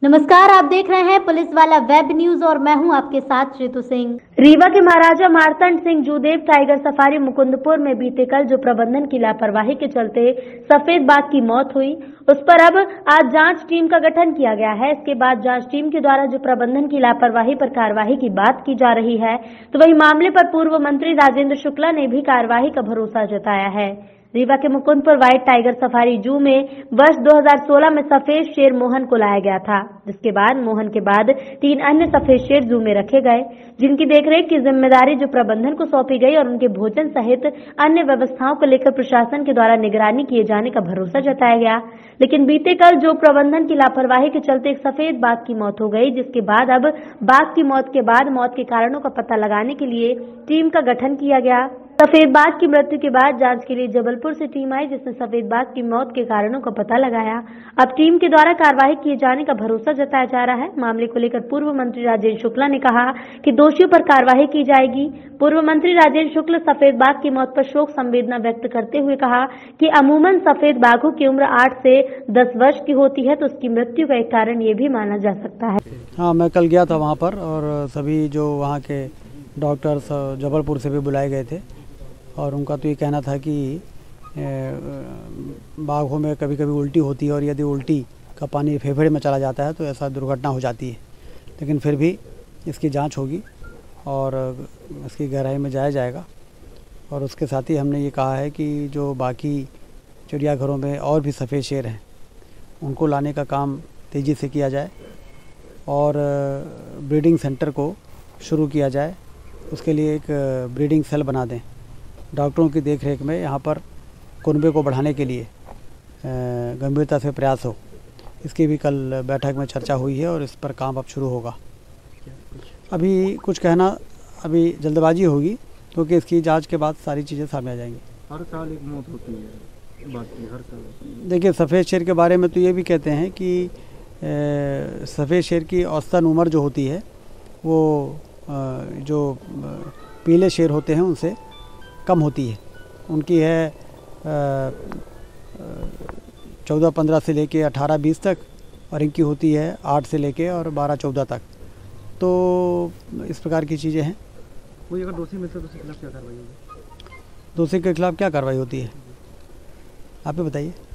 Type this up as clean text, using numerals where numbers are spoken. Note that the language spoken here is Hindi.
नमस्कार, आप देख रहे हैं पुलिस वाला वेब न्यूज और मैं हूं आपके साथ श्रीतु सिंह। रीवा के महाराजा मार्तंड सिंह जूदेव टाइगर सफारी मुकुंदपुर में बीते कल जो प्रबंधन की लापरवाही के चलते सफेद बाघ की मौत हुई, उस पर अब आज जांच टीम का गठन किया गया है। इसके बाद जांच टीम के द्वारा जो प्रबंधन की लापरवाही पर कार्रवाई की बात की जा रही है, तो वही मामले पर पूर्व मंत्री राजेंद्र शुक्ला ने भी कार्रवाई का भरोसा जताया है। रीवा के मुकुंदपुर व्हाइट टाइगर सफारी जू में वर्ष 2016 में सफेद शेर मोहन को लाया गया था, जिसके बाद मोहन के बाद 3 अन्य सफेद शेर जू में रखे गए, जिनकी देखरेख की जिम्मेदारी जो प्रबंधन को सौंपी गई और उनके भोजन सहित अन्य व्यवस्थाओं को लेकर प्रशासन के द्वारा निगरानी किए जाने का भरोसा जताया गया। लेकिन बीते कल जो प्रबंधन की लापरवाही के चलते एक सफेद बाघ की मौत हो गई, जिसके बाद अब बाघ की मौत के बाद मौत के कारणों का पता लगाने के लिए टीम का गठन किया गया। सफेद बाघ की मृत्यु के बाद जांच के लिए जबलपुर से टीम आई, जिसने सफेद बाघ की मौत के कारणों का पता लगाया। अब टीम के द्वारा कार्रवाई किए जाने का भरोसा जताया जा रहा है। मामले को लेकर पूर्व मंत्री राजेंद्र शुक्ला ने कहा कि दोषियों पर कार्रवाई की जाएगी। पूर्व मंत्री राजेंद्र शुक्ला सफेद बाघ की मौत पर शोक संवेदना व्यक्त करते हुए कहा कि अमूमन सफेद बाघों की उम्र 8 से 10 वर्ष की होती है, तो उसकी मृत्यु का एक कारण ये भी माना जा सकता है। हाँ, मैं कल गया था वहाँ पर और सभी जो वहाँ के डॉक्टर्स जबलपुर से भी बुलाए गए थे और उनका तो ये कहना था कि बाघों में कभी कभी उल्टी होती है और यदि उल्टी का पानी फेफड़े में चला जाता है तो ऐसा दुर्घटना हो जाती है। लेकिन फिर भी इसकी जांच होगी और इसकी गहराई में जाया जाएगा। और उसके साथ ही हमने ये कहा है कि जो बाकी चिड़ियाघरों में और भी सफ़ेद शेर हैं उनको लाने का काम तेज़ी से किया जाए और ब्रीडिंग सेंटर को शुरू किया जाए। उसके लिए एक ब्रीडिंग सेल बना दें। डॉक्टरों की देखरेख में यहाँ पर कुनबे को बढ़ाने के लिए गंभीरता से प्रयास हो, इसकी भी कल बैठक में चर्चा हुई है और इस पर काम अब शुरू होगा। अभी कुछ कहना अभी जल्दबाजी होगी क्योंकि इसकी जांच के बाद सारी चीज़ें सामने आ जाएंगी। हर साल एक मौत होती है, बाकी हर साल। देखिए, सफ़ेद शेर के बारे में तो ये भी कहते हैं कि सफ़ेद शेर की औसतन उम्र जो होती है वो जो पीले शेर होते हैं उनसे कम होती है। उनकी है 14-15 से लेके 18-20 तक और इनकी होती है 8 से लेके और 12-14 तक। तो इस प्रकार की चीज़ें हैं। वो अगर दोषी मिलते तो उसके खिलाफ क्या कार्रवाई होगी? दोषी के खिलाफ क्या कार्रवाई होती है, आप ही बताइए।